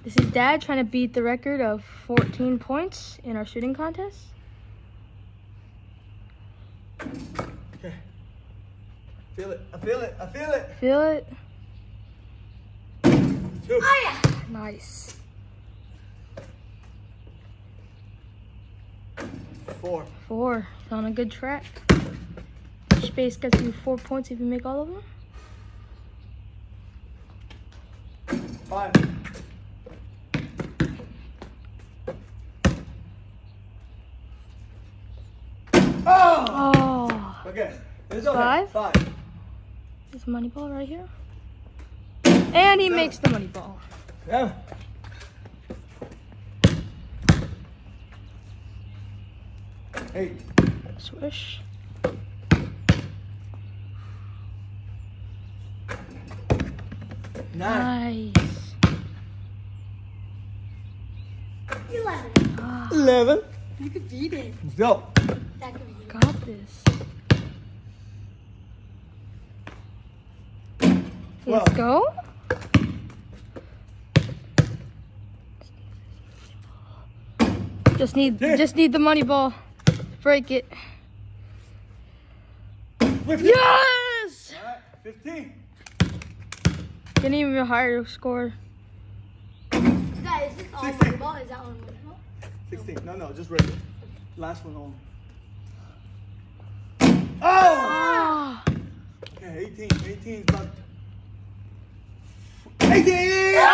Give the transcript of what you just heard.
This is Dad trying to beat the record of 14 points in our shooting contest. Okay. Feel it. I feel it. I feel it. Feel it. 2. Oh, yeah. Nice. 4. 4. He's on a good track. Space gets you 4 points if you make all of them. 5. Oh! Oh. Okay. It's okay. 5. 5. This money ball right here. And he makes the money ball. Yeah. 8. Swish. 9. Nice. 11. Ah, 11. You could beat it. Let's go. That could be it. got this. Let's go. Just need the money ball. Break it. 15. Yes! All right. 15. Getting even a higher score. Guys, is this all 16. money ball? Is that one money ball? 16. No, just regular. Last one only. Oh! Ah. Okay, 18. 18 is about 18!